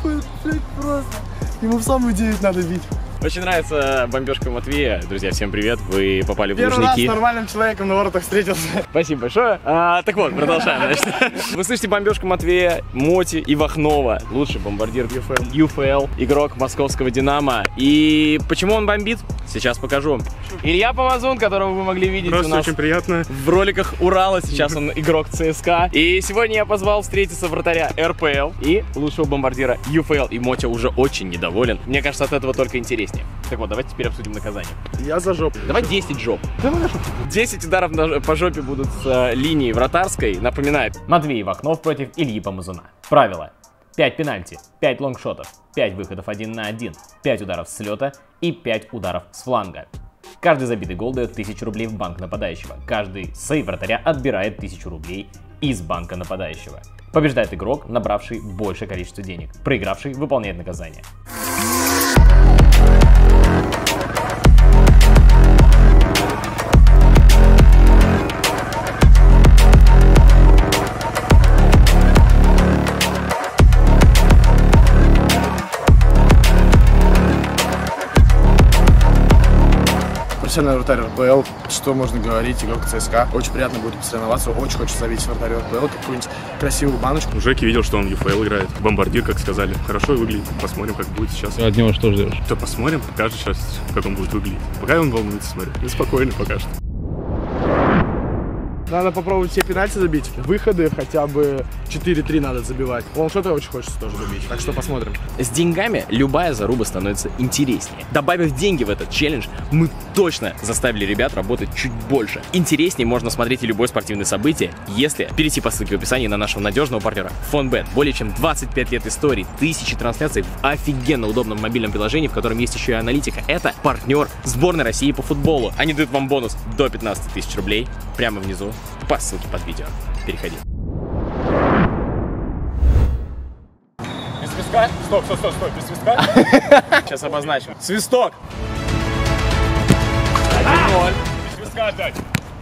кайфует, блядь, просто. Ему в самую 9 надо бить. Очень нравится бомбежка Матвея. Друзья, всем привет. Вы попали в Первый Лужники. раз с нормальным человеком на воротах встретился. Спасибо большое. Так вот, продолжаем. Значит. Вы слышите бомбежку Матвея, Моти и Вахнова. Лучший бомбардир ЮФЛ, игрок московского «Динамо». И почему он бомбит? Сейчас покажу. Илья Помазун, которого вы могли видеть у нас очень приятно. в роликах Урала. Сейчас он игрок ЦСКА. И сегодня я позвал встретиться вратаря РПЛ и лучшего бомбардира ЮФЛ. И Мотя уже очень недоволен. Мне кажется, от этого только интереснее. Так вот, давайте теперь обсудим наказание. Я за жопу. Давай 10 жоп. 10 ударов по жопе будут с линии вратарской. Напоминает. Матвей Вахнов против Ильи Помазуна. Правила. 5 пенальти, 5 лонгшотов, 5 выходов 1 на 1, 5 ударов с лета и 5 ударов с фланга. Каждый забитый гол дает 1000 рублей в банк нападающего. Каждый сейв вратаря отбирает 1000 рублей из банка нападающего. Побеждает игрок, набравший большее количество денег. Проигравший выполняет наказание. Профессиональный вратарь РПЛ, что можно говорить, игрок ЦСКА. Очень приятно будет посоревноваться, очень хочется забить вратарь РПЛ, какую-нибудь красивую баночку. Жеки видел, что он в ЮФЛ играет. Бомбардир, как сказали. Хорошо выглядит. Посмотрим, как будет сейчас. От него что ждешь? То посмотрим, покажет сейчас, как он будет выглядеть. Пока он волнуется, смотрю. Ну, спокойно пока что. Надо попробовать все пенальти забить. Выходы хотя бы 4-3 надо забивать. Лонгшоты очень хочется тоже забить. Так что посмотрим. С деньгами любая заруба становится интереснее. Добавив деньги в этот челлендж, мы точно заставили ребят работать чуть больше. Интереснее можно смотреть и любое спортивное событие, если перейти по ссылке в описании на нашего надежного партнера Фонбет. Более чем 25 лет истории, тысячи трансляций в офигенно удобном мобильном приложении, в котором есть еще и аналитика. Это партнер сборной России по футболу. Они дают вам бонус до 15 000 рублей прямо внизу по ссылке под видео. Переходи. Без свистка? Стоп, без свистка. Сейчас обозначим. Свисток! 1-0. Без свистка ждать.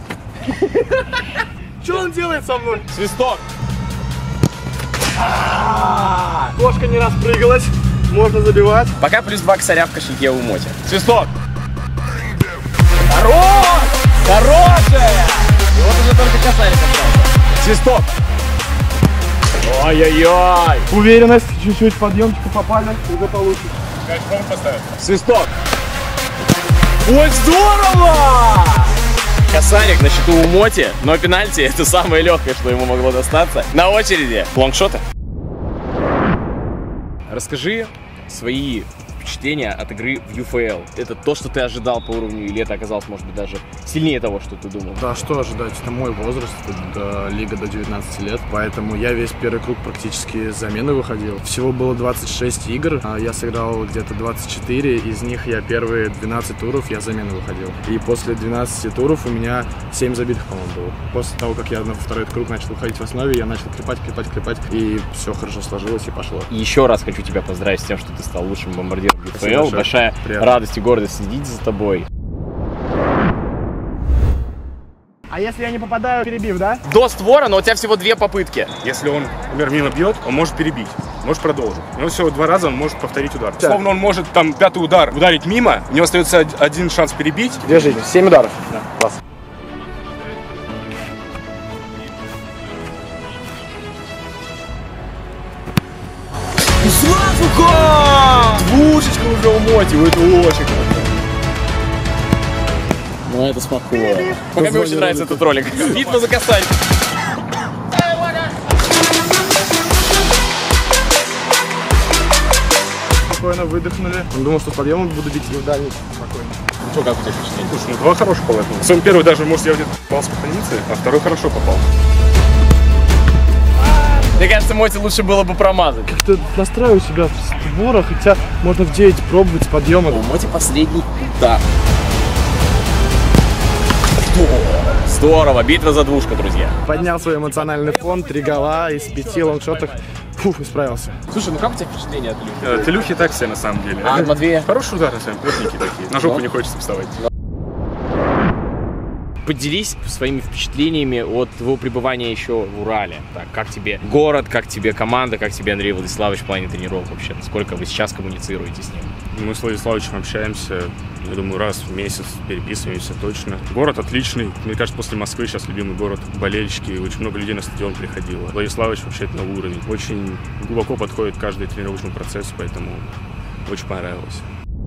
Что он делает со мной? Свисток! Кошка не распрыгалась, можно забивать. Пока +2 косаря в кошельке у Моти. Свисток! Хорош! Хорошая! И вот уже только косарик остался. Свисток! Ой-ой-ой! Уверенность, чуть-чуть подъемчика попали, уже получится. Свисток! Ой, здорово! Косарик на счету у Моти, но пенальти это самое легкое, что ему могло достаться. На очереди лонгшоты. Расскажи свои впечатления от игры в ЮФЛ. Это то, что ты ожидал по уровню, или это оказалось, может быть, даже сильнее того, что ты думал? Да, что ожидать? Это мой возраст, это лига до 19 лет, поэтому я весь первый круг практически с замены выходил. Всего было 26 игр, я сыграл где-то 24, из них я первые 12 туров я замены выходил. И после 12 туров у меня 7 забитых, по-моему, было. После того, как я на второй круг начал выходить в основе, я начал клепать, и все хорошо сложилось и пошло. Еще раз хочу тебя поздравить с тем, что ты стал лучшим бомбардиром ЮФЛ. Большая радость и гордость следить за тобой. А если я не попадаю, перебив, да? До створа, но у тебя всего 2 попытки. Если он, например, мимо бьет, он может перебить, может продолжить. У него всего 2 раза он может повторить удар. Словно он может там 5-й удар ударить мимо, у него остается один шанс перебить. Держите, 7 ударов. Да, класс. Двушечка уже у Моти, это очень круто. Ну это спокойно. Пока мне очень нравится этот ролик. Битва за косарь. Спокойно выдохнули. Он думал, что с подъемом буду бить в дальний. Спокойно. Ну что, как у тебя впечатление? Слушай, ну 2 хороших положения. Своим первый даже, может, я где-то попал с позиции, а второй хорошо попал. Мне кажется, Моти лучше было бы промазать. Как-то настраиваю себя в створа, хотя можно в 9 пробовать с подъема. У Моти последний удар. Здорово, битва за двушку, друзья. Поднял свой эмоциональный фон, 3 гола из 5 лонгшотов. Фух, исправился. Слушай, ну как у тебя впечатление от Илюхи? От Илюхи так себе на самом деле. А от Матвея? Хорошие удары, тверденькие такие. На жопу не хочется вставать. Поделись своими впечатлениями от твоего пребывания еще в Урале. Так, как тебе город, как тебе команда, как тебе Андрей Владиславович в плане тренировок вообще? Насколько вы сейчас коммуницируете с ним? Мы с Владиславовичем общаемся, я думаю, раз в месяц, переписываемся точно. Город отличный. Мне кажется, после Москвы сейчас любимый город. Болельщики, очень много людей на стадион приходило. Владиславович вообще это новый уровень. Очень глубоко подходит к каждому тренировочному процессу, поэтому очень понравилось.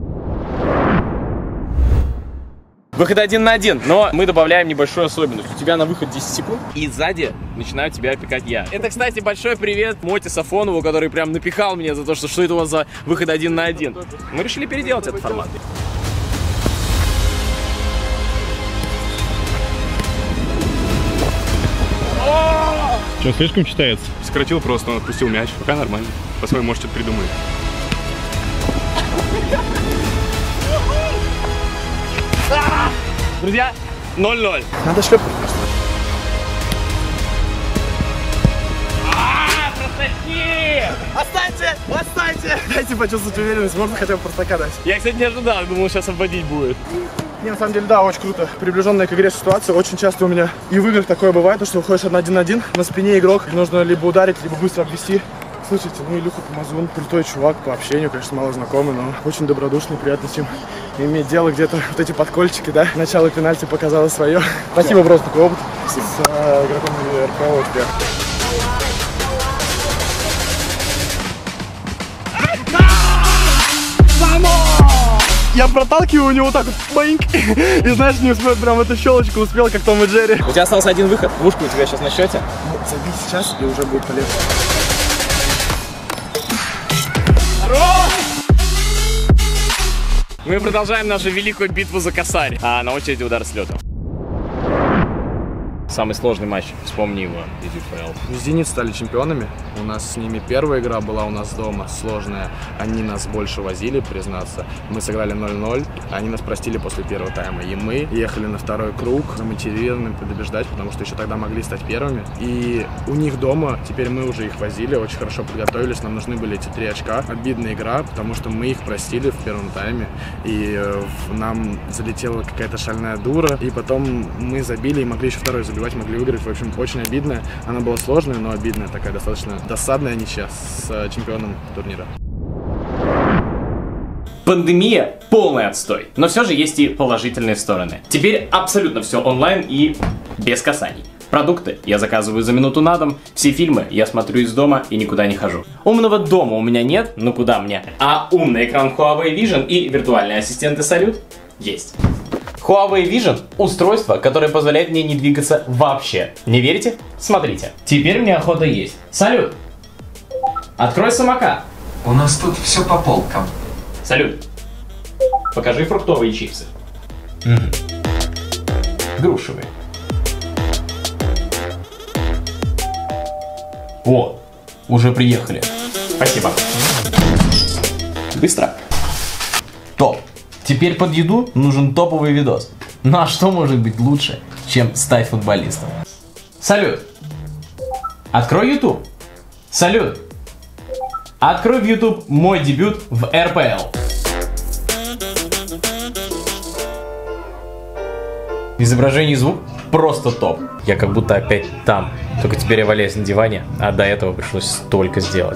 Выход 1 на 1, но мы добавляем небольшую особенность. У тебя на выход 10 секунд, и сзади начинаю тебя опекать я. Это, кстати, большой привет Моте Сафонову, который прям напекал меня за то, что это у вас за выход 1 на 1. Мы решили переделать этот формат. Что, слишком читается? Сократил просто, он отпустил мяч. Пока нормально. По-своему, может, что-то придумает. Друзья, 0-0. Надо шлепать просто. Останьте! Останьте! Дайте почувствовать уверенность, можно хотя бы простака дать. Я, кстати, не ожидал, думал, сейчас обводить будет. Не, на самом деле, да, очень круто. Приближенная к игре ситуация. Очень часто у меня и в играх такое бывает, что выходишь 1-1, на спине игрок, нужно либо ударить, либо быстро обвести. Слушайте, ну Илюха Помазун, крутой чувак по общению, конечно, мало знакомый, но очень добродушный, приятно с ним иметь дело. Где-то вот эти подкольчики, да, начало пенальти показало свое. Спасибо, просто такой опыт с игроком РПО у тебя. Я проталкиваю у него так вот, боинг, и знаешь, не успел, прям эту щелочку успел, как Том и Джерри. У тебя остался один выход, двушка у тебя сейчас на счете. Ну, забей сейчас, и уже будет полезно. Мы продолжаем нашу великую битву за косарь. А на очереди удар с летом. Самый сложный матч, вспомни его из УФЛ. «Зенит» стали чемпионами. У нас с ними первая игра была у нас дома, сложная. Они нас больше возили, признаться. Мы сыграли 0-0, они нас простили после первого тайма. И мы ехали на второй круг, замотивированы побеждать, потому что еще тогда могли стать первыми. И у них дома, теперь мы уже их возили, очень хорошо подготовились, нам нужны были эти 3 очка. Обидная игра, потому что мы их простили в первом тайме, и нам залетела какая-то шальная дура, и потом мы забили и могли еще второй забивать, могли выиграть. В общем, очень обидная. Она была сложная, но обидная, такая достаточно досадная ничья с чемпионом турнира. Пандемия – полный отстой. Но все же есть и положительные стороны. Теперь абсолютно все онлайн и без касаний. Продукты я заказываю за минуту на дом, все фильмы я смотрю из дома и никуда не хожу. Умного дома у меня нет, ну куда мне? А умный экран Huawei Vision и виртуальные ассистенты Салют есть. Huawei Vision – устройство, которое позволяет мне не двигаться вообще. Не верите? Смотрите. Теперь мне охота есть. Салют! Открой самокат. У нас тут все по полкам. Салют! Покажи фруктовые чипсы. Грушевые. О, уже приехали. Спасибо. Быстро. Топ. Теперь под еду нужен топовый видос. Ну а что может быть лучше, чем стать футболистом? Салют! Открой YouTube. Салют! Открой в YouTube мой дебют в РПЛ. Изображение и звук просто топ. Я как будто опять там. Только теперь я валяюсь на диване, а до этого пришлось столько сделать.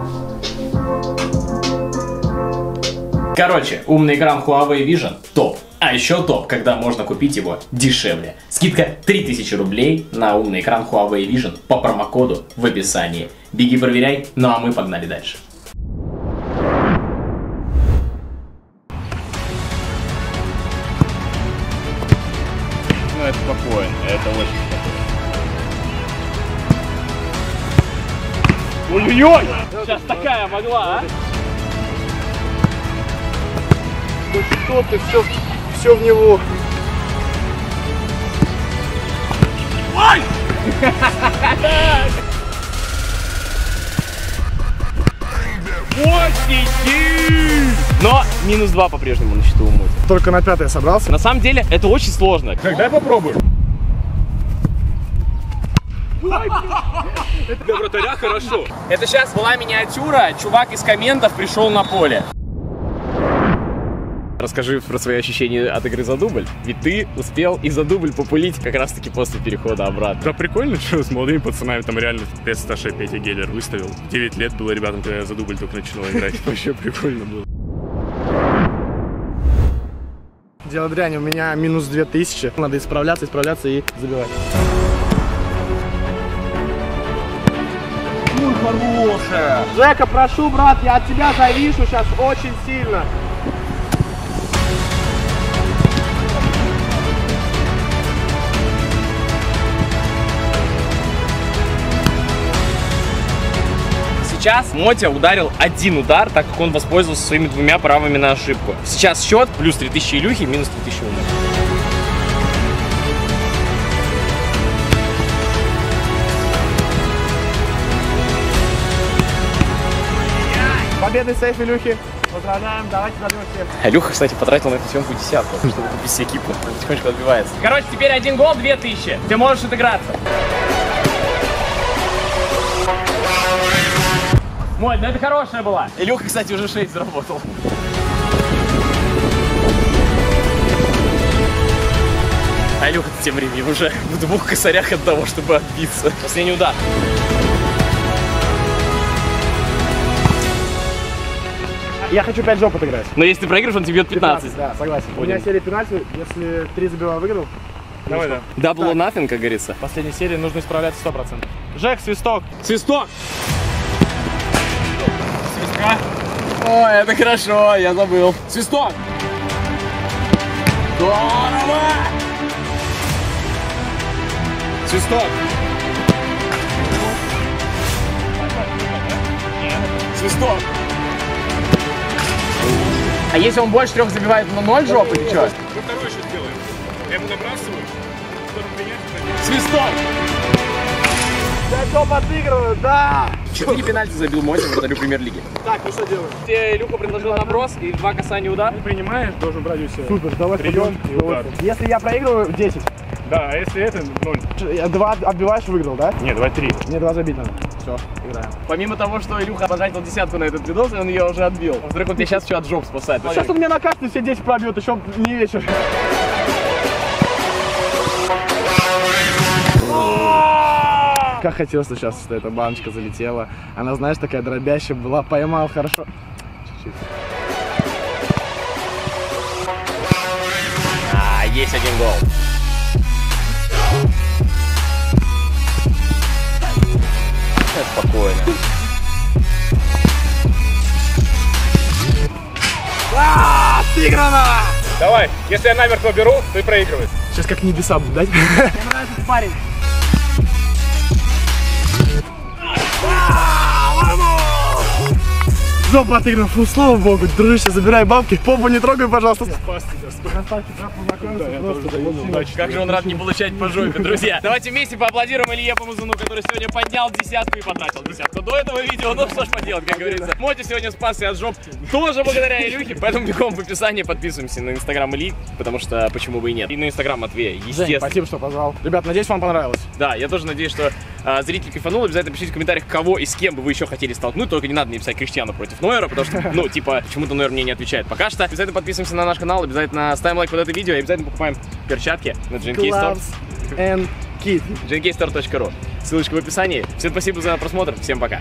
Короче, умный экран Huawei Vision топ. А еще топ, когда можно купить его дешевле. Скидка 3000 рублей на умный экран Huawei Vision по промокоду в описании. Беги, проверяй, ну а мы погнали дальше. Ну это спокойно, это очень спокойно. Ой-ой-ой! Сейчас такая могла, а? Ну что ты, все в него. Ой! Но минус 2 по-прежнему на счету у Мути. Только на 5-й собрался. На самом деле это очень сложно. Когда я попробую? Для вратаря хорошо. Это сейчас была миниатюра, чувак из комментов пришел на поле. Расскажи про свои ощущения от игры за дубль. Ведь ты успел и за дубль популить как раз таки после перехода обратно. Да прикольно, что с молодыми пацанами там реально спецсташей Петя Геллер выставил. 9 лет было ребятам, когда я за дубль только начинал играть. Вообще прикольно было. Дело дрянь, у меня минус 2000. Надо исправляться и забивать. Хорошая! Жека, прошу, брат, я от тебя завишу сейчас очень сильно. Сейчас Мотя ударил один удар, так как он воспользовался своими двумя правами на ошибку. Сейчас счет плюс 3000 Илюхи, минус 3000 у нас. Победный сейф Илюхи. Поздравляем, давайте забьем всех. Илюха, кстати, потратил на эту съемку десятку, чтобы купить себе экипу. Он потихонечку отбивается. Короче, теперь 1 гол, 2000. Ты можешь отыграться. Мой, ну это хорошая была. Илюха, кстати, уже 6 заработал. А Илюха тем временем уже в 2 косарях от того, чтобы отбиться. Последний удар. Я хочу 5 жоп отыграть. Но если ты проиграешь, он тебе бьет 15. Да, согласен. У меня серия пенальти, если 3 забиваю, выиграл. Давай, да. Double or nothing, как говорится. В последней серии нужно исправляться 100%. Жек, свисток. Свисток! Свистка. Ой, это хорошо, я забыл. Свисток! Здорово! Свисток! Свисток! А если он больше 3 забивает на 0 жоп или что? Мы второй еще сделаем. Я ему набрасываю, потом менять. Свисток! Я жоп отыгрываю, да! 4 пенальти забил Мотя в вратарю премьер-лиги. Так, ну что делаем? Тебе Илюха предложил наброс и 2 касания удар. Принимаешь, должен брать у себя. Супер, давай Прием и удар. Если я проигрываю, 10. Да, а если это 0? 2 отбиваешь, выиграл, да? Не, 2-3. Мне 2 забить надо. Все, играем. Помимо того, что Илюха потратил десятку на этот видос, он ее уже отбил. Вдруг он тебя сейчас еще от жоп спасает. Сейчас он мне на карте все 10 пробьет, еще не вечер. Как хотелось сейчас, что эта баночка залетела. Она, знаешь, такая дробящая была, поймал хорошо. Чуть-чуть. Есть 1 гол. Спокойно. Сыграно! Давай, если я намертво беру, ты проигрываешь. Сейчас как небеса будут, дать? Мне нравится парень. Жопу отыграл, фу, слава богу, дружище, забирай бабки, попу не трогай, пожалуйста. Спас тебя, спас. Как же он рад не получать по жопе, друзья. Давайте вместе поаплодируем Илье Помазуну, который сегодня поднял десятку и потратил десятку. До этого видео, ну что ж поделать, как говорится. Мотя сегодня спасся от жоп тоже благодаря Илюхе, поэтому бегом в описании подписываемся на инстаграм Ильи, потому что почему бы и нет. И на инстаграм Матвея, естественно. Жень, спасибо, что позвал. Ребят, надеюсь, вам понравилось. Да, я тоже надеюсь, что зрители кайфанули. Обязательно пишите в комментариях, кого и с кем бы вы еще хотели столкнуть. Только не надо мне писать Криштиану против Нойера, потому что, ну, типа, почему-то Нойер мне не отвечает пока что. Обязательно подписываемся на наш канал, обязательно ставим лайк под это видео и обязательно покупаем перчатки на GNK Store. GNKstore.ru. Ссылочка в описании. Всем спасибо за просмотр, всем пока.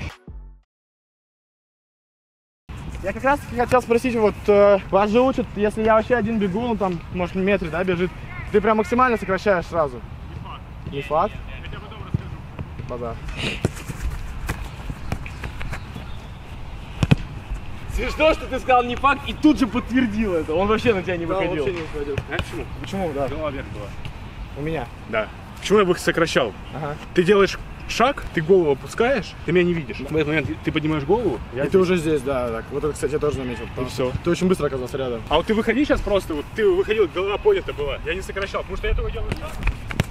Я как раз таки хотел спросить, вот вас же учат, если я вообще один бегу, ну там, может, в метре, да, бежит, ты прям максимально сокращаешь сразу? Не факт? Я потом расскажу. Базар. Смешно, что ты сказал не факт и тут же подтвердил это. Он вообще на тебя не выходил. вообще не выходил. Знаешь почему? Почему, да? Голова вверх была. У меня. Да. Почему я бы их сокращал? Ага. Ты делаешь шаг, ты голову опускаешь, ты меня не видишь. В этот момент ты поднимаешь голову, И ты уже здесь, да, так. Вот это, кстати, я тоже заметил. И все. Ты очень быстро оказался рядом. А вот ты выходи сейчас просто, вот ты выходил, голова поднята была. Я не сокращал, потому что я этого делаю.